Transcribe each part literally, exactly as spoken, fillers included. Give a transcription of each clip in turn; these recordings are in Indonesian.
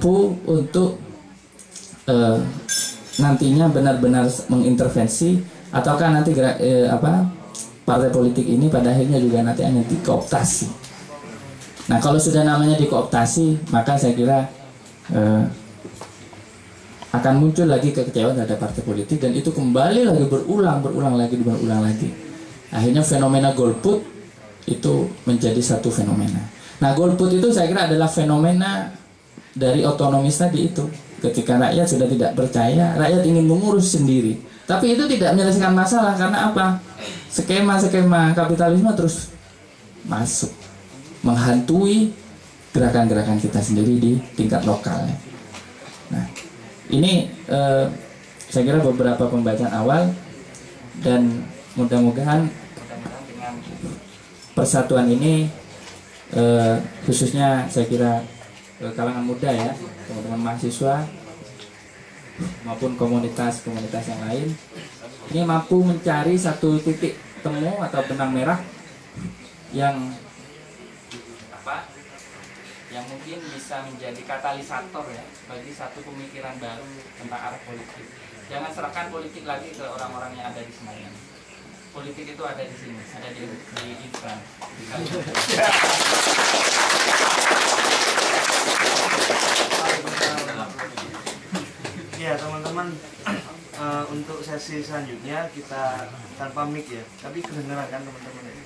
mampu untuk uh, nantinya benar-benar mengintervensi, ataukah nanti gerak, eh, apa partai politik ini pada akhirnya juga nanti hanya dikooptasi. Nah, kalau sudah namanya dikooptasi, maka saya kira eh, akan muncul lagi kekecewaan terhadap partai politik, dan itu kembali lagi berulang, berulang lagi, berulang lagi. Akhirnya fenomena golput itu menjadi satu fenomena. Nah, golput itu saya kira adalah fenomena dari otonomis tadi itu. Ketika rakyat sudah tidak percaya, rakyat ingin mengurus sendiri. Tapi itu tidak menyelesaikan masalah, karena apa? Skema-skema kapitalisme terus masuk, menghantui gerakan-gerakan kita sendiri di tingkat lokalnya. Nah, ini eh, saya kira beberapa pembacaan awal, dan mudah-mudahan dengan persatuan ini eh, khususnya saya kira eh, kalangan muda ya, teman-teman mahasiswa maupun komunitas-komunitas yang lain ini mampu mencari satu titik temu atau benang merah yang apa yang mungkin bisa menjadi katalisator ya bagi satu pemikiran baru tentang arah politik. Jangan serahkan politik lagi ke orang-orang yang ada di Senayan. Politik itu ada di sini, ada di di Ibran. Ya teman-teman, uh, untuk sesi selanjutnya kita tanpa mic ya, tapi kedengeran kan teman-teman ya.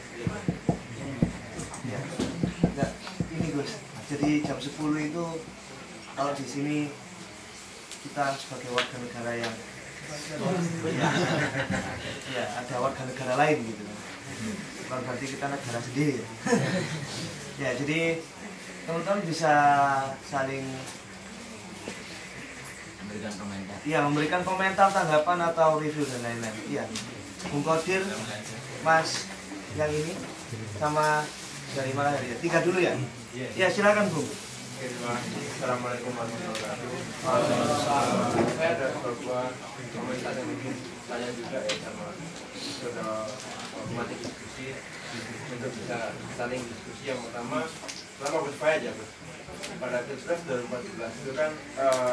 Ya, enggak, ini Gus. Jadi jam sepuluh itu kalau di sini kita sebagai warga negara yang ya, ya ada warga negara lain gitu. Bukan berarti kita negara sendiri. Ya, jadi teman-teman bisa saling memberikan komentar. Iya, memberikan komentar, tanggapan atau review dan lain-lain. Iya. Bung Kodir, Mas yang ini sama dari mana ya? Tiga dulu ya? Iya, silakan Bung. Assalamualaikum warahmatullahi wabarakatuh. Saya ada beberapa komentar yang mungkin saya juga ya sama saudara mati diskusi untuk bisa saling diskusi. Yang pertama, selama berupaya aja Bos. Pada Pilpres dua ribu empat belas itu kan uh,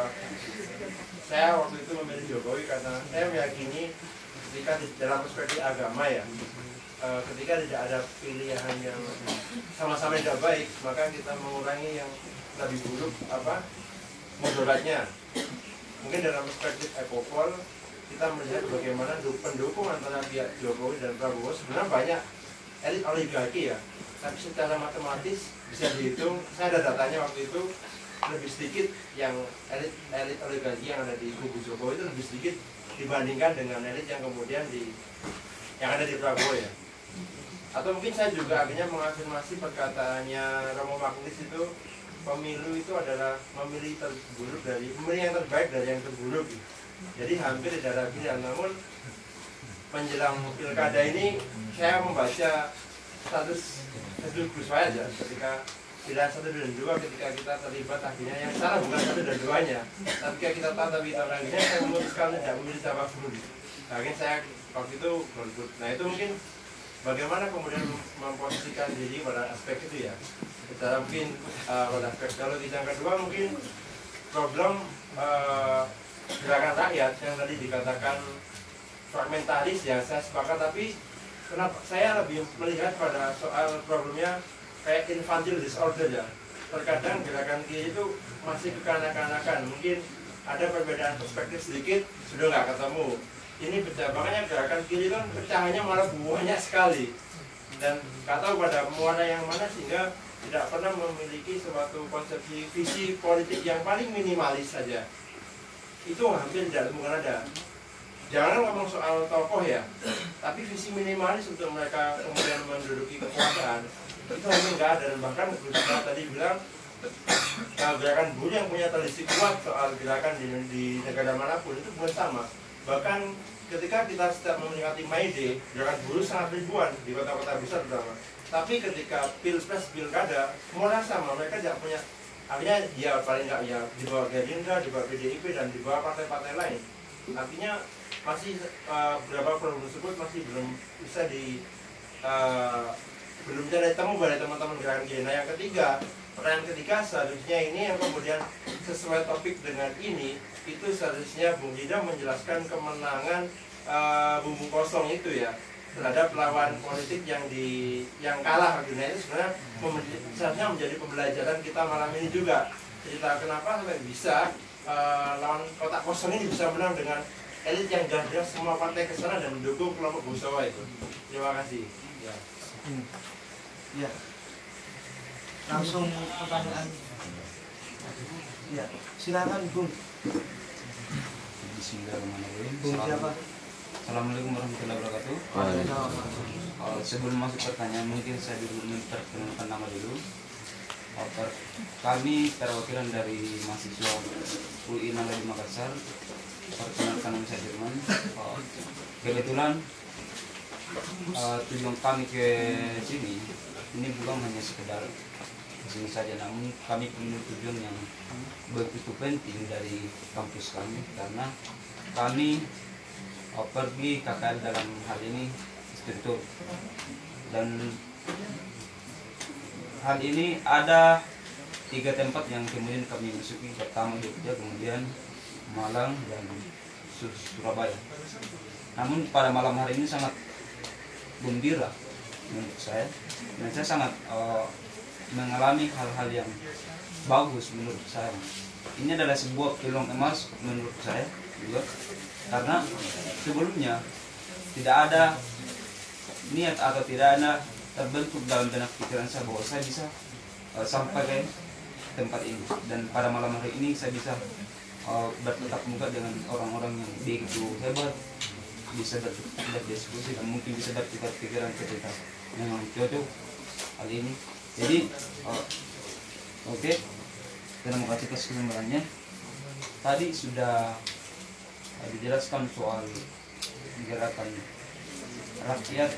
saya waktu itu memilih Jokowi karena saya meyakini ketika di dalam perspektif agama ya, uh, ketika tidak ada pilihan yang sama-sama tidak baik, maka kita mengurangi yang lebih buruk apa mudaratnya. Mungkin dalam perspektif ekopol kita melihat bagaimana pendukung antara pihak Jokowi dan Prabowo sebenarnya banyak elit oligarki ya, tapi secara matematis bisa dihitung, saya ada datanya waktu itu, lebih sedikit yang elit elit oligarki yang ada di kubu Jokowi itu lebih sedikit dibandingkan dengan elit yang kemudian di yang ada di Prabowo ya. Atau mungkin saya juga akhirnya mengafirmasi perkataannya Romo Magnis itu, pemilu itu adalah memilih terburuk dari memilih yang terbaik dari yang terburuk. Jadi hampir tidak ada pilihan. Namun menjelang pilkada ini saya membaca status status Gus aja ketika pilihan satu dan dua, ketika kita terlibat akhirnya yang salah bukan satu dan duanya, tapi ketika kita tahu tapi tahun akhirnya saya memutuskan tidak memilih siapapun. Akhirnya saya waktu itu golput. Nah itu mungkin bagaimana kemudian memposisikan diri pada aspek itu ya. Secara mungkin uh, pada aspek kalau yang kedua mungkin problem uh, gerakan rakyat yang tadi dikatakan fragmentaris ya, saya sepakat, tapi kenapa saya lebih melihat pada soal problemnya kayak infantile disorder ya. Terkadang gerakan kiri itu masih kekanak-kanakan, mungkin ada perbedaan perspektif sedikit sudah nggak ketemu. Ini pecah, makanya gerakan kiri kan pecahannya malah banyak sekali dan nggak tahu pada muara yang mana, sehingga tidak pernah memiliki suatu konsepsi visi politik yang paling minimalis saja. Itu hampir tidak mungkin ada. Jangan ngomong soal tokoh ya, tapi visi minimalis untuk mereka kemudian menduduki kekuasaan itu hampir nggak ada. Dan bahkan Gus tadi bilang nah, gerakan buruh yang punya tradisi kuat soal gerakan di, di negara manapun itu bukan sama. Bahkan ketika kita setiap memperingati May Day, gerakan buruh sangat ribuan di kota-kota besar terutama. Tapi ketika pilpres pilkada, semua sama, mereka tidak punya. Artinya ya paling nggak ya di bawah Gerindra, di bawah P D I P dan di bawah partai-partai lain. Artinya masih uh, beberapa problem tersebut masih belum bisa di uh, belum bisa ditemu pada teman-teman gerakan kiri. Nah yang ketiga, pertanyaan ketiga seharusnya ini yang kemudian sesuai topik dengan ini, itu seharusnya Bung Dida menjelaskan kemenangan uh, bumbu kosong itu ya terhadap lawan politik yang di yang kalah dunia itu sebenarnya seharusnya menjadi pembelajaran kita malam ini juga. Cerita kenapa sampai bisa uh, lawan kotak kosong ini bisa menang dengan elit yang jelas semua partai kesana dan mendukung kelompok Bosowa itu. Terima kasih. Ya. Hmm. Ya. Langsung pertanyaan. Ya, silakan Bung. Bismillahirrahmanirrahim. Bung siapa? Assalamualaikum warahmatullahi wabarakatuh. Uh, sebelum masuk pertanyaan, mungkin saya dulu memperkenalkan nama dulu. Uh, kami perwakilan dari mahasiswa U I Nanggawi Makassar. Perkenalkan nama saya Firman. Uh, kebetulan uh, tujuan kami ke sini ini bukan hanya sekedar sini saja, namun kami punya tujuan yang begitu penting dari kampus kami, karena kami uh, pergi K K L dalam hal ini struktur, dan hal ini ada tiga tempat yang kemudian kami masuki, pertama Jogja, kemudian Malang, dan Surabaya. Namun pada malam hari ini sangat gembira menurut saya, dan saya sangat uh, mengalami hal-hal yang bagus menurut saya. Ini adalah sebuah peluang emas menurut saya juga, karena sebelumnya tidak ada niat atau tidak ada terbentuk dalam benak pikiran saya bahwa saya bisa uh, sampai ke tempat ini, dan pada malam hari ini saya bisa uh, bertatap muka dengan orang-orang yang begitu hebat, bisa berdiskusi dan mungkin bisa bertukar pikiran ketika memang cocok hal ini. Jadi uh, oke okay. Terima kasih atas kesempatannya. Tadi sudah uh, dijelaskan soal gerakan rakyat,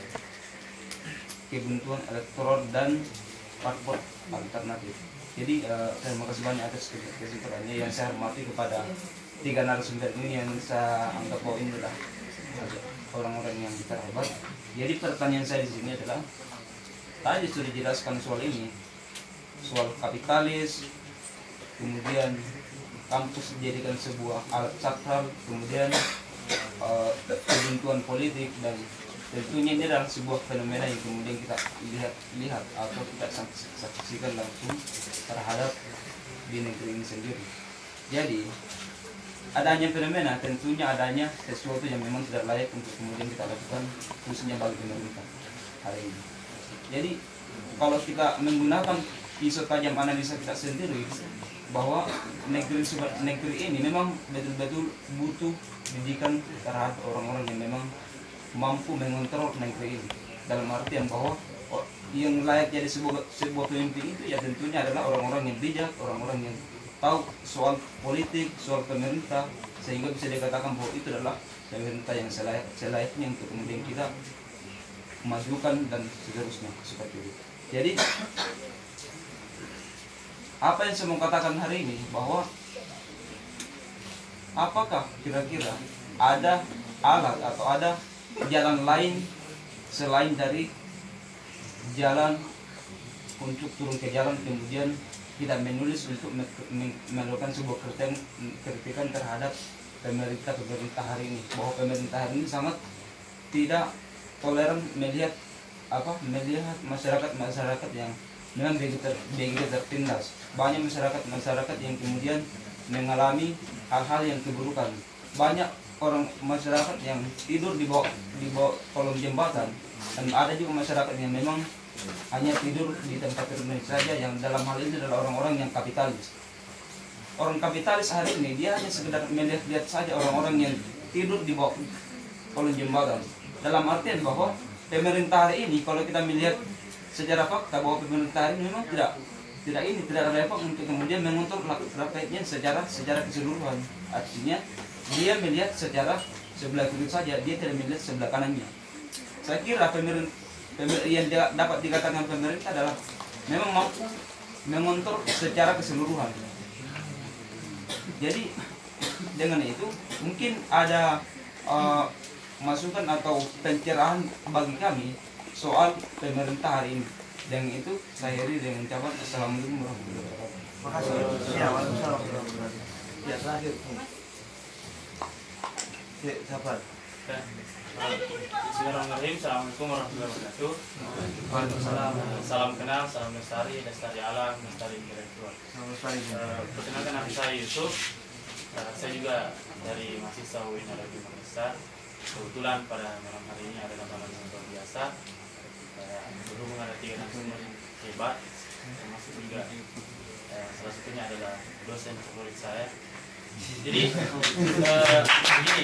kebuntuan elektoral, dan parpol alternatif. Jadi uh, terima kasih banyak atas kesempatannya yang saya hormati kepada tiga narasumber ini yang saya anggap bahwa ini adalah orang-orang yang terhebat. Jadi pertanyaan saya di sini adalah, tadi sudah dijelaskan soal ini, soal kapitalis, kemudian kampus dijadikan sebuah alat sakral, kemudian uh, kebuntuan politik, dan tentunya ini adalah sebuah fenomena yang kemudian kita lihat lihat atau kita saksikan langsung terhadap di negeri ini sendiri. Jadi adanya fenomena, tentunya adanya sesuatu yang memang tidak layak untuk kemudian kita lakukan, khususnya bagi pemerintah hari ini. Jadi kalau kita menggunakan pisau tajam analisa kita sendiri, bahwa negeri negeri ini memang betul-betul butuh pendidikan terhadap orang-orang yang memang mampu mengontrol negeri ini, dalam artian bahwa yang layak jadi sebuah sebuah pemimpin itu ya tentunya adalah orang-orang yang bijak, orang-orang yang tahu soal politik, soal pemerintah, sehingga bisa dikatakan bahwa itu adalah pemerintah yang selayak, selayaknya untuk kemudian kita majukan dan seterusnya seperti itu. Jadi apa yang saya mau katakan hari ini, bahwa apakah kira-kira ada alat atau ada jalan lain selain dari jalan untuk turun ke jalan kemudian kita menulis untuk melakukan sebuah kritikan terhadap pemerintah pemerintah hari ini, bahwa pemerintah hari ini sangat tidak toleran melihat apa melihat masyarakat masyarakat yang memang begitu begitu tertindas. Banyak masyarakat masyarakat yang kemudian mengalami hal-hal yang keburukan. Banyak orang masyarakat yang tidur di bawah di bawah kolong jembatan, dan ada juga masyarakat yang memang hanya tidur di tempat tidur saja, yang dalam hal ini adalah orang-orang yang kapitalis. Orang kapitalis hari ini dia hanya sekedar melihat-lihat saja orang-orang yang tidur di bawah kolong jembatan. Dalam artian bahwa pemerintah hari ini, kalau kita melihat secara fakta, bahwa pemerintah hari ini memang tidak tidak ini tidak relevan untuk kemudian mengontrol rakyatnya secara secara keseluruhan. Artinya dia melihat secara sebelah kiri saja, dia tidak melihat sebelah kanannya. Saya kira pemerintah yang dapat dikatakan pemerintah adalah memang mampu mengontrol secara keseluruhan. Jadi dengan itu mungkin ada uh, masukan atau pencerahan bagi kami soal pemerintah hari ini. Dan itu saya akhiri dengan ucapan assalamualaikum warahmatullahi wabarakatuh. Makasih. Ya, waalaikumsalam warahmatullahi wabarakatuh. Ya, terakhir. Ya, sabar. Bismillahirrahmanirrahim. Assalamualaikum warahmatullahi wabarakatuh. Waalaikumsalam. Salam kenal, salam lestari, lestari alam, lestari intelektual. Selamat pagi. Uh, perkenalkan nama saya Yusuf. Uh, saya juga dari mahasiswa U I N Arabi Makassar. Kebetulan pada malam hari ini adalah malam yang luar biasa. Uh, berhubung ada tiga narasumber hebat, termasuk juga uh, salah satunya adalah dosen favorit saya. Jadi uh, begini,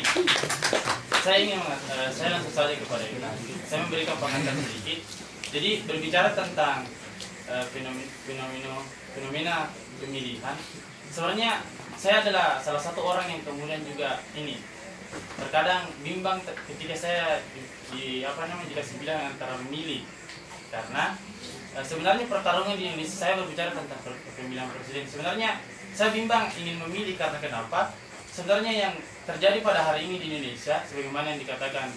saya ingin uh, saya langsung saja kepada ini. Saya memberikan pengantar sedikit. Jadi berbicara tentang uh, fenomena, fenomena fenomena pemilihan, sebenarnya saya adalah salah satu orang yang kemudian juga ini terkadang bimbang ketika saya di, di apa namanya dikasih bilang antara memilih, karena uh, sebenarnya pertarungan di Indonesia, saya berbicara tentang pemilihan presiden, sebenarnya saya bimbang ingin memilih karena kenapa? Sebenarnya yang terjadi pada hari ini di Indonesia, sebagaimana yang dikatakan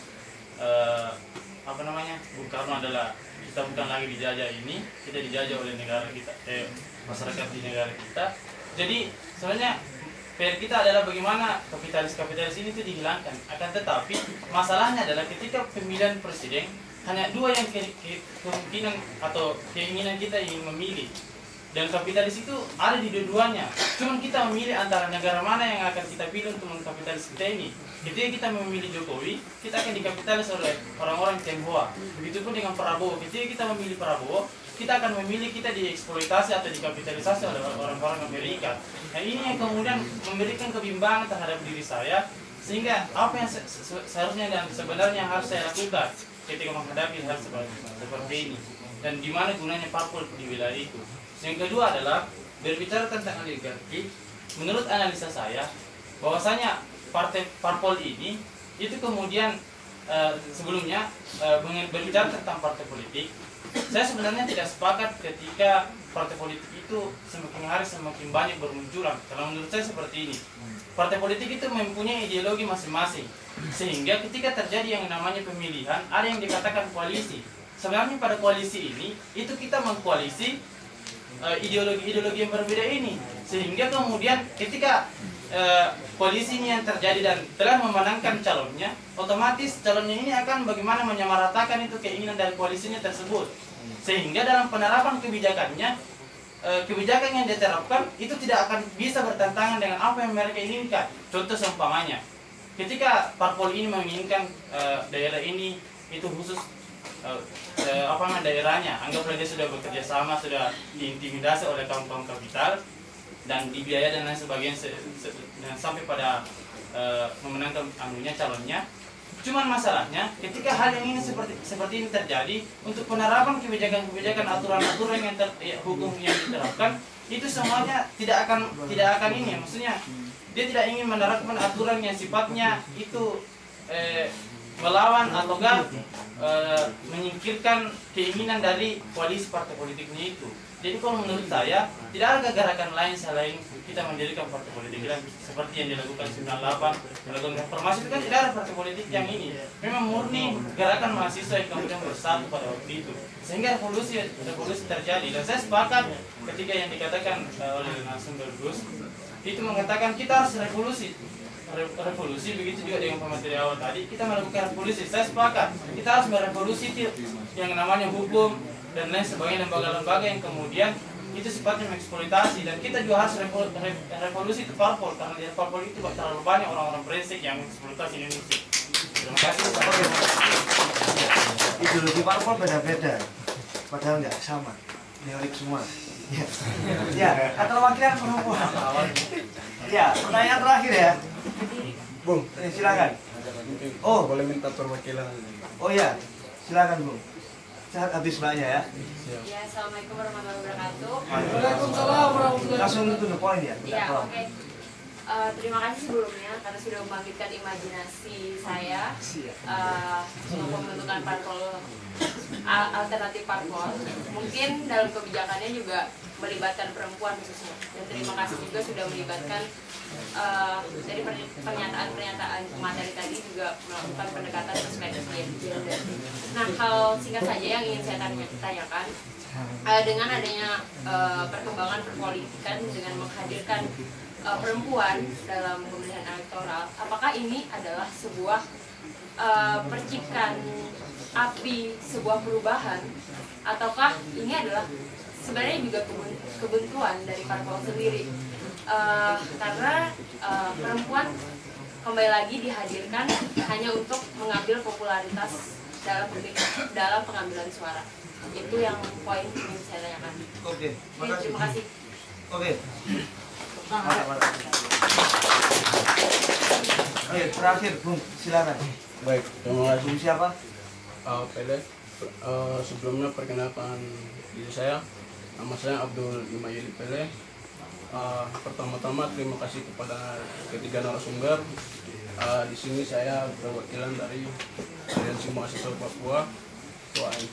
eh, apa namanya, Bung Karno adalah kita bukan lagi dijajah ini, kita dijajah oleh negara kita, eh, masyarakat di negara kita. Jadi sebenarnya P R kita adalah bagaimana kapitalis-kapitalis ini itu dihilangkan. Akan tetapi masalahnya adalah ketika pemilihan presiden hanya dua yang ke ke kemungkinan atau keinginan kita ingin memilih. Dan kapitalis itu ada di dua-duanya. Cuman kita memilih antara negara mana yang akan kita pilih untuk mengkapitalis kita ini. Ketika kita memilih Jokowi, kita akan dikapitalis oleh orang-orang Tionghoa. Begitupun dengan Prabowo. Ketika kita memilih Prabowo, kita akan memilih kita dieksploitasi atau dikapitalisasi oleh orang-orang Amerika. Nah, ini yang kemudian memberikan kebimbangan terhadap diri saya, sehingga apa yang se se seharusnya dan sebenarnya harus saya lakukan ketika menghadapi hal seperti ini, dan di mana gunanya parpol di wilayah itu. Yang kedua adalah berbicara tentang oligarki. Menurut analisa saya, bahwasanya partai parpol ini itu kemudian uh, sebelumnya uh, berbicara tentang partai politik. Saya sebenarnya tidak sepakat ketika partai politik itu semakin hari semakin banyak bermunculan. Karena menurut saya seperti ini, partai politik itu mempunyai ideologi masing-masing, sehingga ketika terjadi yang namanya pemilihan, ada yang dikatakan koalisi. Sebenarnya pada koalisi ini itu kita mengkoalisi ideologi-ideologi yang berbeda ini, sehingga kemudian ketika uh, koalisi ini yang terjadi dan telah memenangkan calonnya, otomatis calonnya ini akan bagaimana menyamaratakan itu keinginan dari koalisinya tersebut, sehingga dalam penerapan kebijakannya, uh, kebijakan yang diterapkan itu tidak akan bisa bertentangan dengan apa yang mereka inginkan. Contoh seumpamanya, ketika parpol ini menginginkan uh, daerah ini itu khusus Uh, uh, apa namanya daerahnya, anggaplah dia sudah bekerja sama, sudah diintimidasi oleh kaum-kaum kapital dan dibiaya dan lain sebagainya se se dan sampai pada uh, memenangkan anunya calonnya. Cuman masalahnya ketika hal yang ini seperti seperti ini terjadi, untuk penerapan kebijakan-kebijakan, aturan-aturan yang ter, ya, hukum yang diterapkan itu semuanya tidak akan tidak akan ini, maksudnya dia tidak ingin menerapkan aturan yang sifatnya itu eh, melawan atau enggak e, menyingkirkan keinginan dari koalisi partai politiknya itu. Jadi kalau menurut saya tidak ada gerakan lain selain kita mendirikan partai politik dan seperti yang dilakukan sembilan puluh delapan, melakukan reformasi itu kan tidak ada partai politik yang ini. Memang murni gerakan mahasiswa yang kemudian bersatu pada waktu itu, sehingga revolusi revolusi terjadi. Dan saya sepakat ketika yang dikatakan e, oleh narasumber Gus itu mengatakan kita harus revolusi. revolusi begitu juga dengan pemateri awal tadi, kita melakukan revolusi. Saya sepakat kita harus merevolusi yang namanya hukum dan lain sebagainya, lembaga-lembaga yang kemudian itu sifatnya mengeksploitasi, dan kita juga harus revolusi itu parpol, karena di parpol itu terlalu banyak orang-orang brengsek yang mengeksploitasi Indonesia. Terima kasih. Ideologi parpol beda-beda, padahal nggak sama, neolib semua. Ya, ya, keterwakilan perempuan. Ya, pertanyaan terakhir ya, Bung. Eh, silakan. Oh, boleh minta perwakilan. Oh ya, silakan Bung. Sehat habis mbaknya ya. Ya, assalamualaikum warahmatullahi wabarakatuh. Waalaikumsalam warahmatullahi wabarakatuh. Langsung to the point ya. Iya, oke. Okay. Uh, terima kasih sebelumnya karena sudah membangkitkan imajinasi saya uh, untuk pembentukan parpol alternatif parpol. Mungkin dalam kebijakannya juga melibatkan perempuan khususnya. Dan terima kasih juga sudah melibatkan uh, dari pernyataan-pernyataan materi tadi juga melakukan pendekatan perspektif gender. Nah, hal singkat saja yang ingin saya tanya, tanyakan uh, dengan adanya uh, perkembangan perpolitikan dengan menghadirkan uh, perempuan dalam pemilihan elektoral, apakah ini adalah sebuah uh, percikan api sebuah perubahan, ataukah ini adalah sebenarnya juga kebuntuan dari parpol sendiri? Uh, karena uh, perempuan kembali lagi dihadirkan hanya untuk mengambil popularitas dalam dalam pengambilan suara. Itu yang poin yang ingin saya tanyakan. Oke, Oke, terima kasih. Oke. Mantap, mantap. Oke, terakhir Bung, silakan. Baik, terima kasih. Bung siapa? Uh, Pele. Uh, sebelumnya perkenalkan diri saya. Nama saya Abdul Imayili Pele. Uh, pertama-tama terima kasih kepada ketiga narasumber. Uh, di sini saya perwakilan dari Aliansi Mahasiswa Papua atau A M P.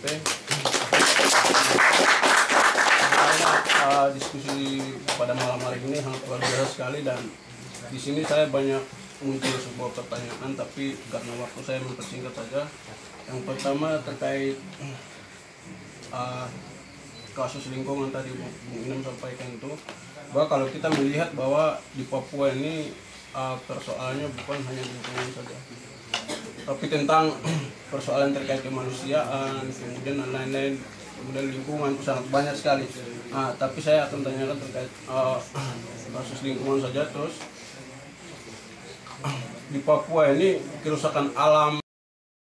Uh, diskusi pada malam hari ini sangat luar biasa sekali, dan di sini saya banyak muncul sebuah pertanyaan, tapi karena waktu saya mempersingkat saja. Yang pertama terkait uh, kasus lingkungan tadi Bung Inem sampaikan itu, bahwa kalau kita melihat bahwa di Papua ini uh, persoalannya bukan hanya lingkungan saja, tapi tentang persoalan terkait kemanusiaan, kemudian dan lain-lain, kemudian lingkungan sangat banyak sekali. Nah, tapi saya akan tanyakan terkait uh, kasus lingkungan saja. Terus di Papua ini kerusakan alam